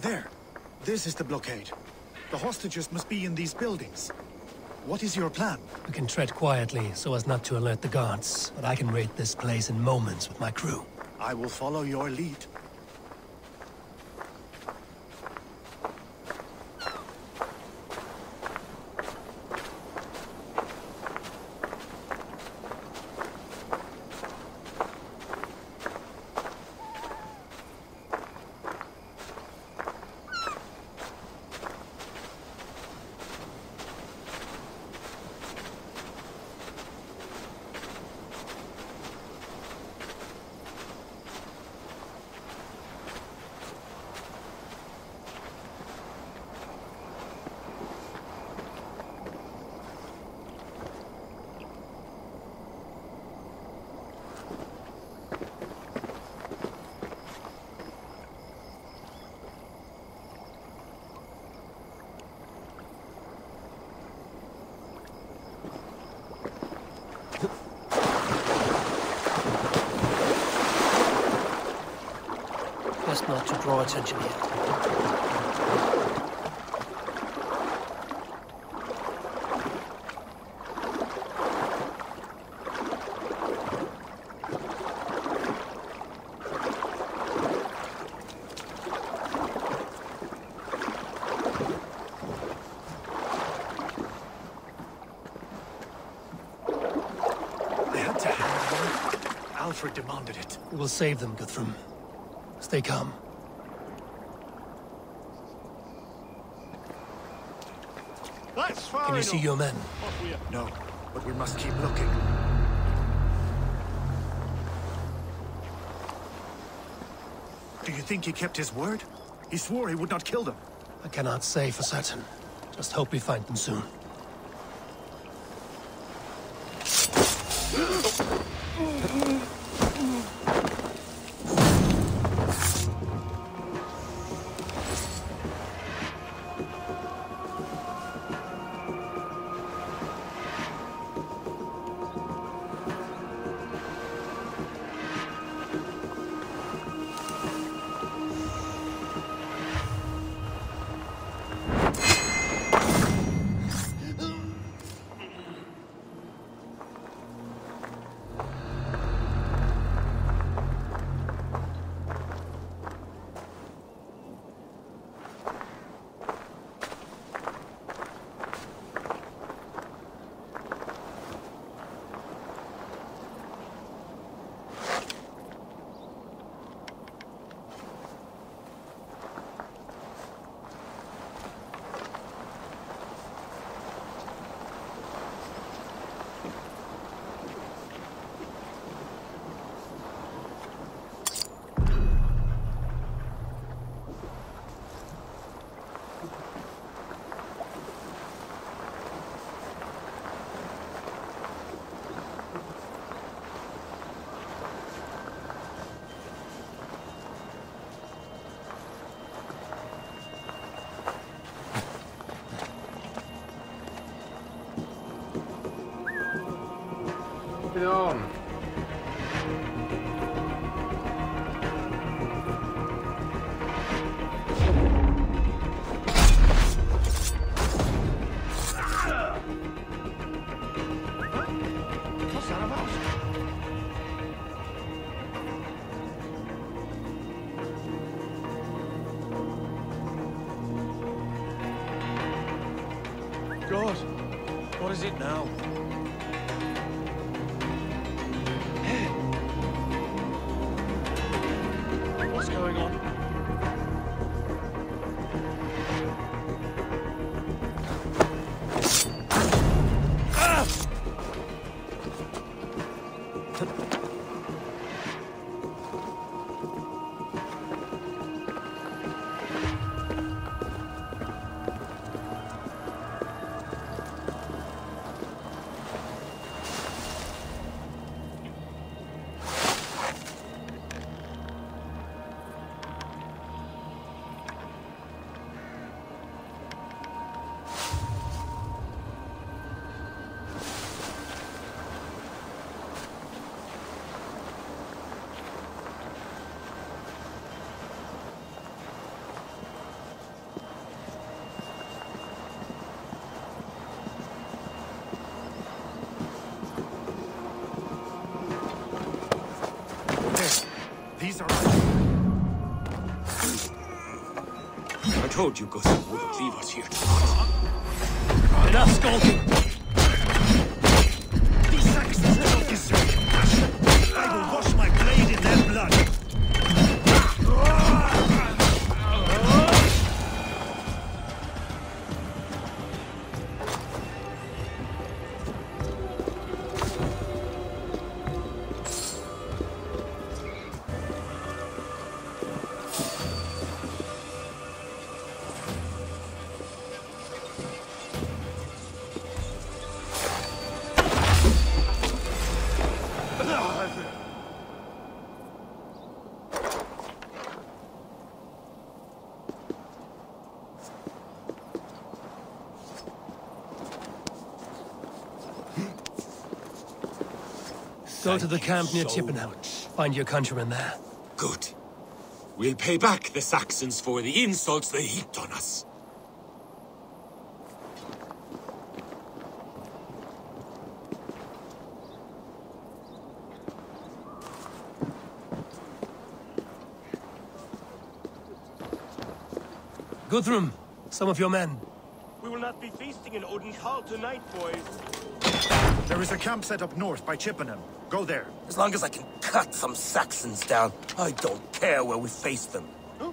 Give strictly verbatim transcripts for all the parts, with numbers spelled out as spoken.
There. This is the blockade. The hostages must be in these buildings. What is your plan? We can tread quietly so as not to alert the guards, but I can raid this place in moments with my crew. I will follow your lead. Best not to draw attention yet. I had to have one. Alfred demanded it. We will save them, Guthrum. Stay calm. That's far Can you enough. see your men? Off we are. No, but we must keep looking. Do you think he kept his word? He swore he would not kill them. I cannot say for certain. Just hope we find them soon. Get on. What's that about? God, what is it now? What's going on? Ah! told you Guthrum wouldn't leave us here tonight. Enough skulking! These Saxons don't deserve compassion. I will wash my blade in their blood. Go to the camp near Chippenham. Find your countrymen there. Good. We'll pay back the Saxons for the insults they heaped on us. Guthrum, some of your men. We will not be feasting in Odin's Hall tonight, boys. There is a camp set up north by Chippenham. Go there. As long as I can cut some Saxons down, I don't care where we face them.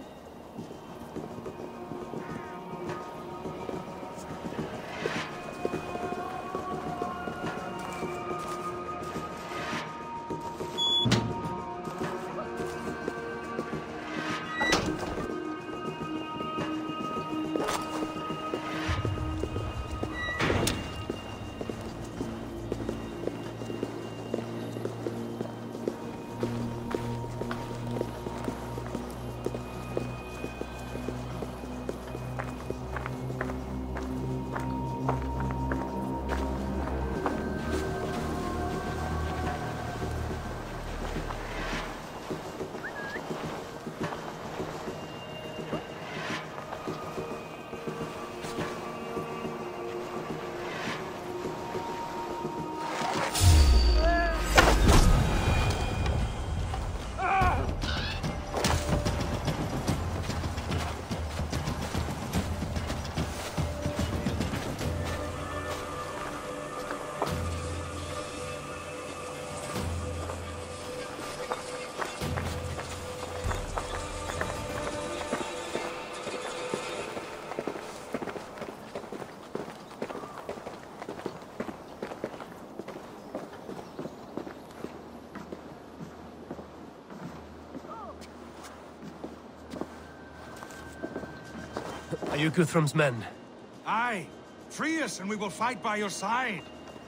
Are you Guthrum's men? Aye. Free us and we will fight by your side.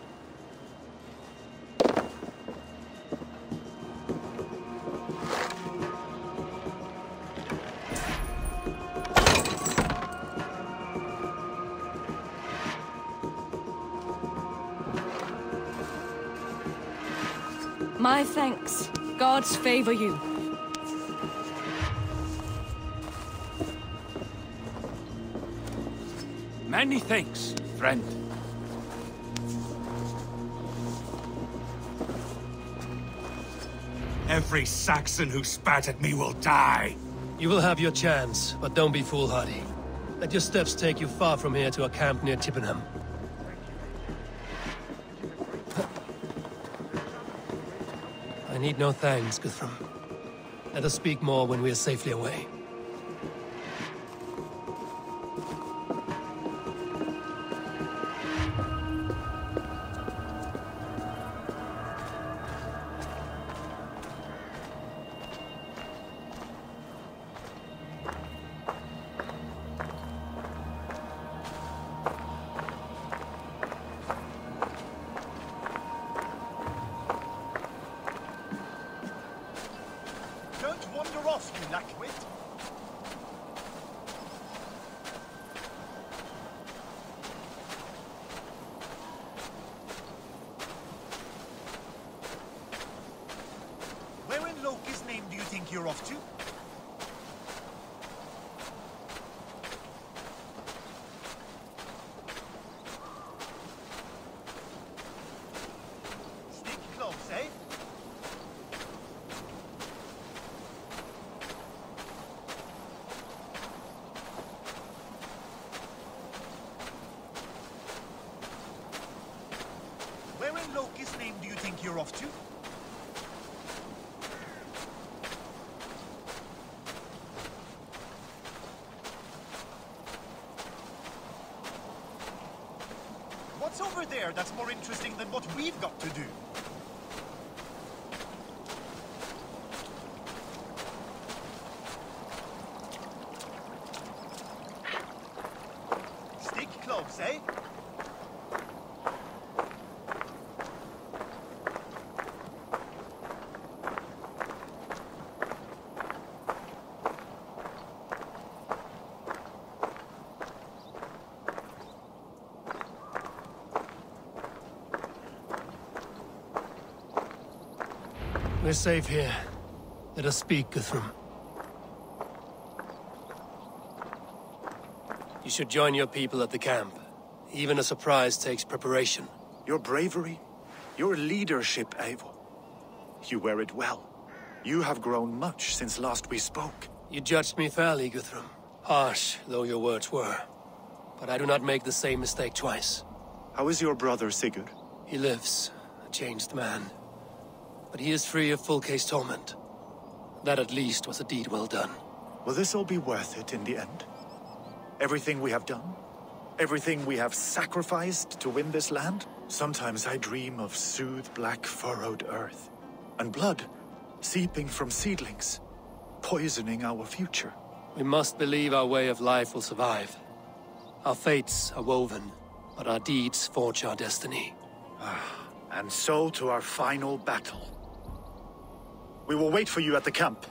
My thanks. Gods favor you. Many thanks, friend. Every Saxon who spat at me will die. You will have your chance, but don't be foolhardy. Let your steps take you far from here to a camp near Chippenham. I need no thanks, Guthrum. Let us speak more when we are safely away. Don't wander off, you lackwit. Where in Loki's name do you think you're off to? Stick close, eh? over there that's more interesting than what we've got to do? Stick close, eh? We're safe here. Let us speak, Guthrum. You should join your people at the camp. Even a surprise takes preparation. Your bravery, your leadership, Eivor. You wear it well. You have grown much since last we spoke. You judged me fairly, Guthrum. Harsh though your words were. But I do not make the same mistake twice. How is your brother, Sigurd? He lives, a changed man. But he is free of full case torment. That at least was a deed well done. Will this all be worth it in the end? Everything we have done? Everything we have sacrificed to win this land? Sometimes I dream of soothed black furrowed earth. And blood seeping from seedlings, poisoning our future. We must believe our way of life will survive. Our fates are woven, but our deeds forge our destiny. And so to our final battle. We will wait for you at the camp.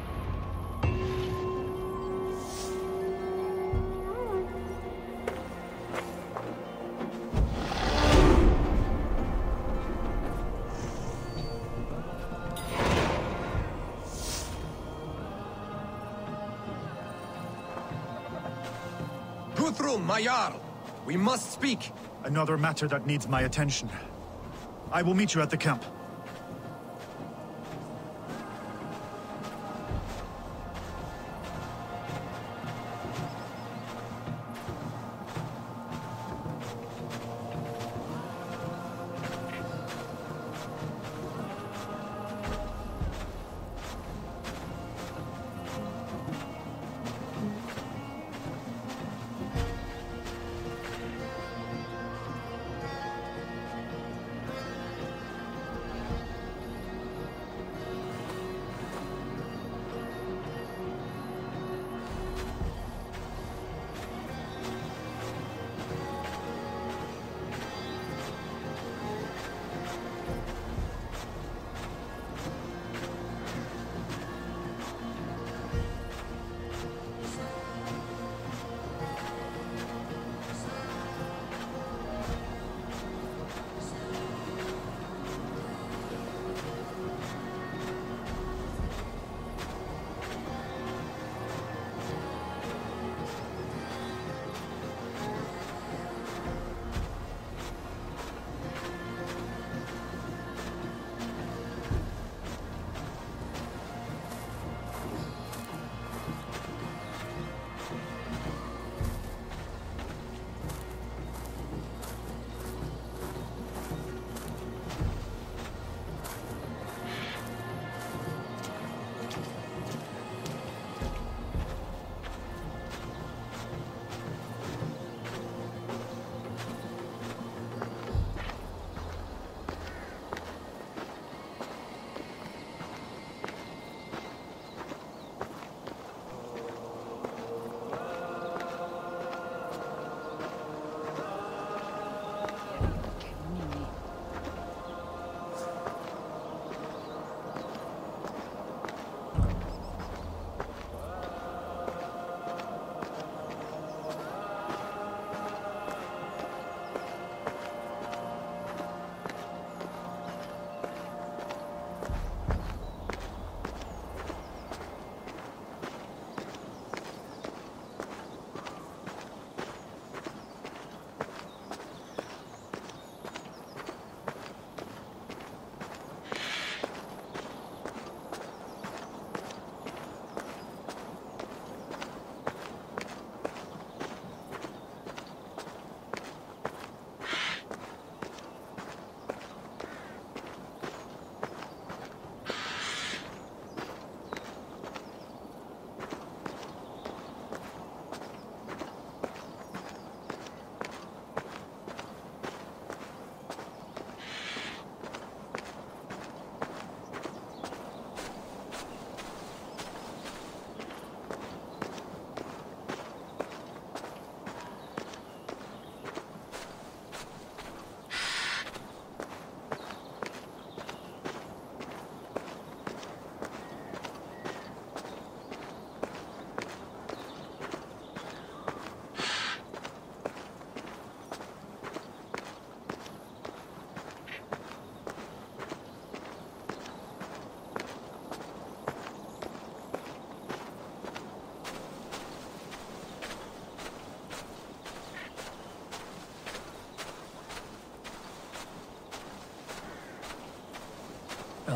Guthrum, my Jarl! We must speak! Another matter that needs my attention. I will meet you at the camp.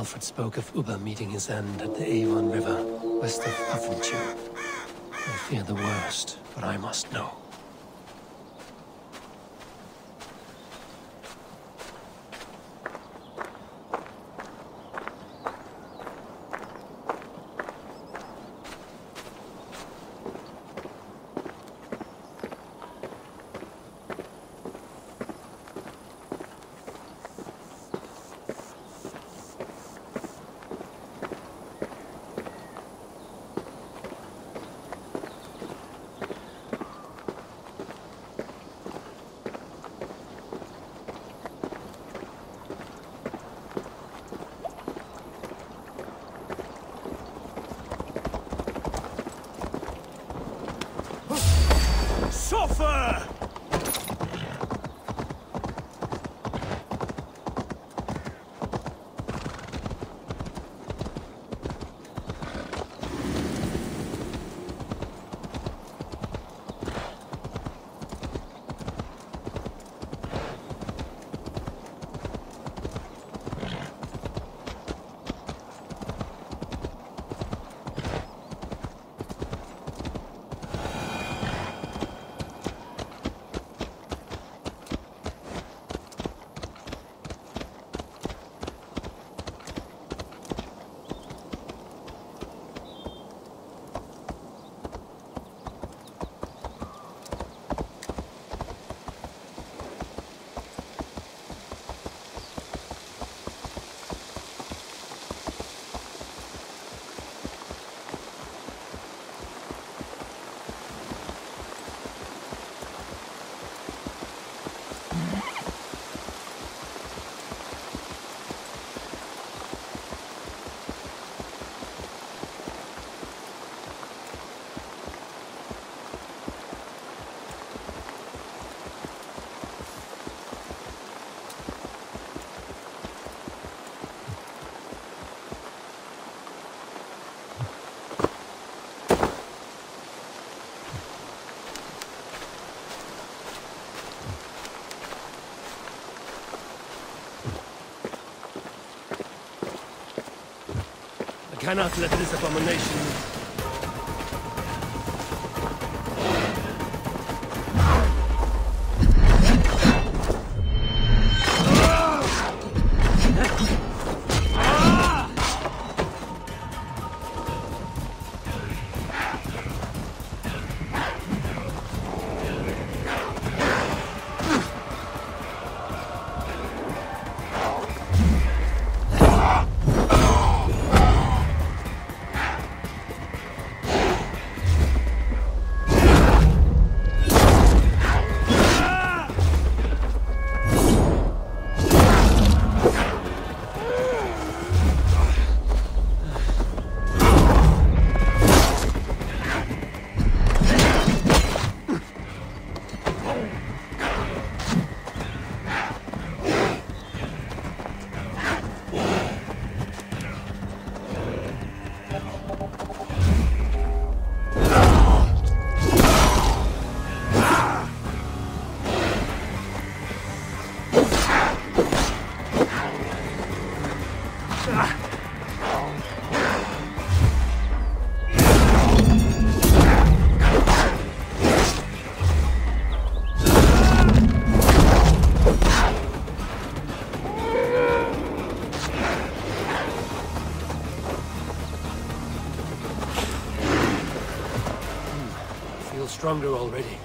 Alfred spoke of Ubba meeting his end at the Avon River, west of Puffenchew. I fear the worst, but I must know. Suffer! I cannot let this abomination... Stronger already.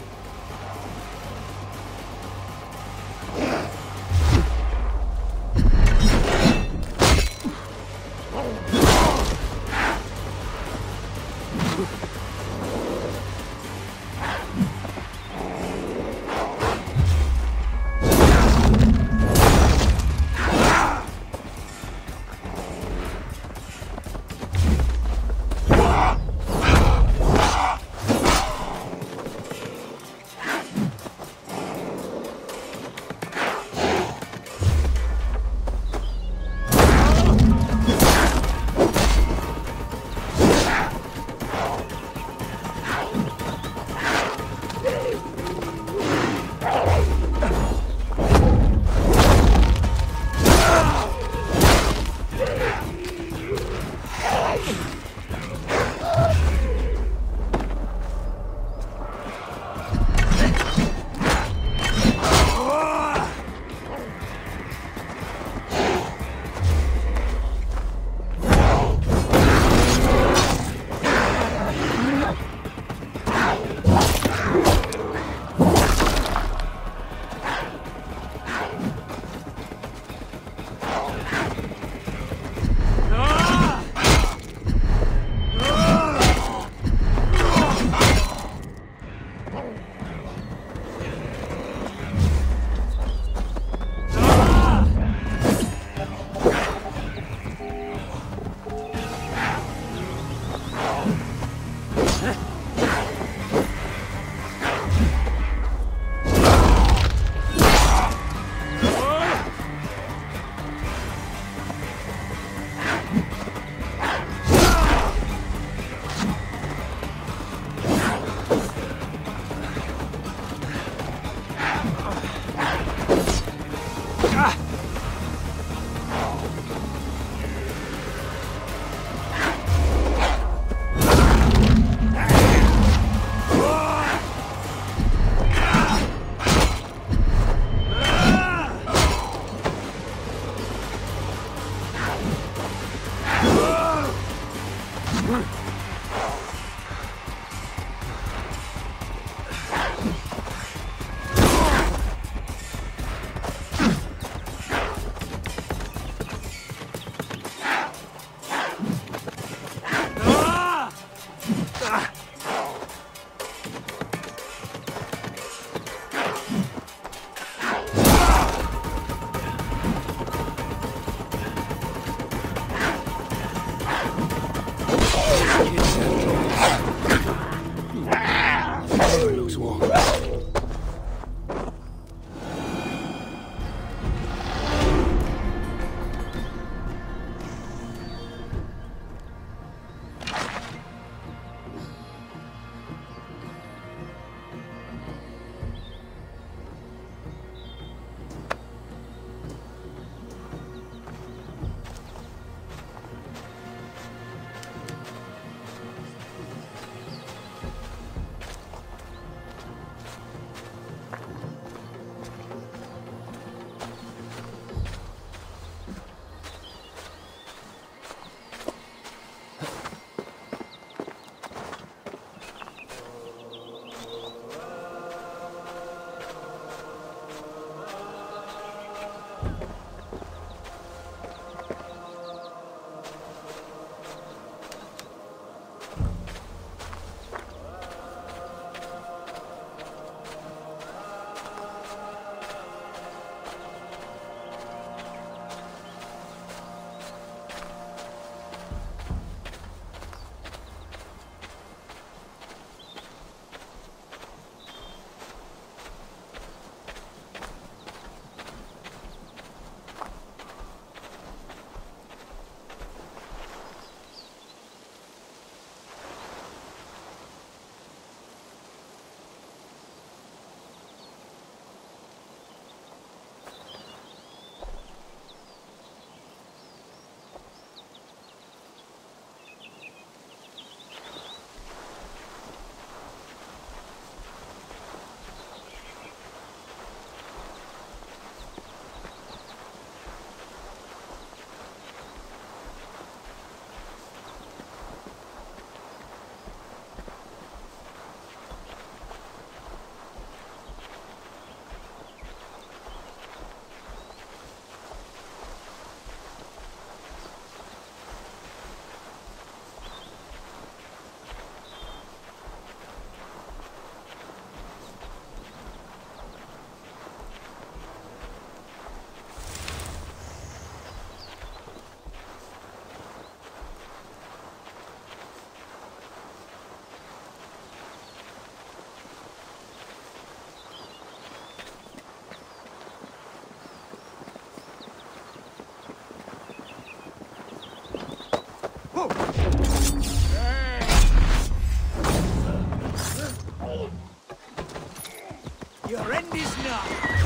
end is nigh.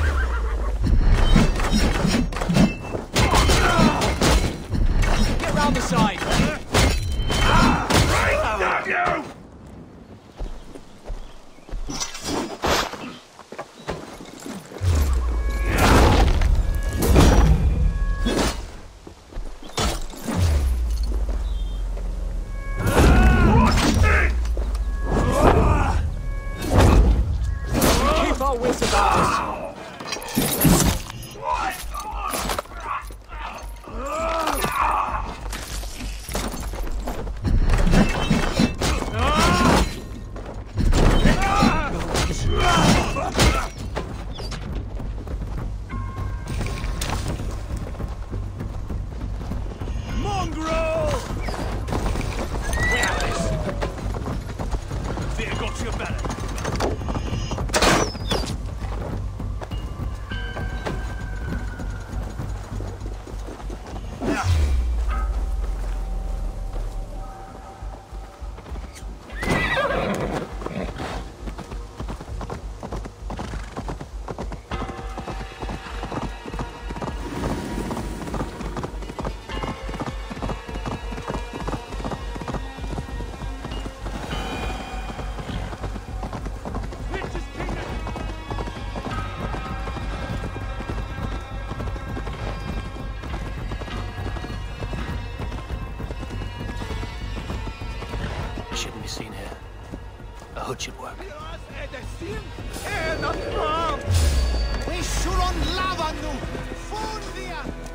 Get round the side. Damn you! Keep our wits about us. Mongrel! We have this. Fear got your belly. Shouldn't be seen here. A hood should work. We should on lava nu! Phone via!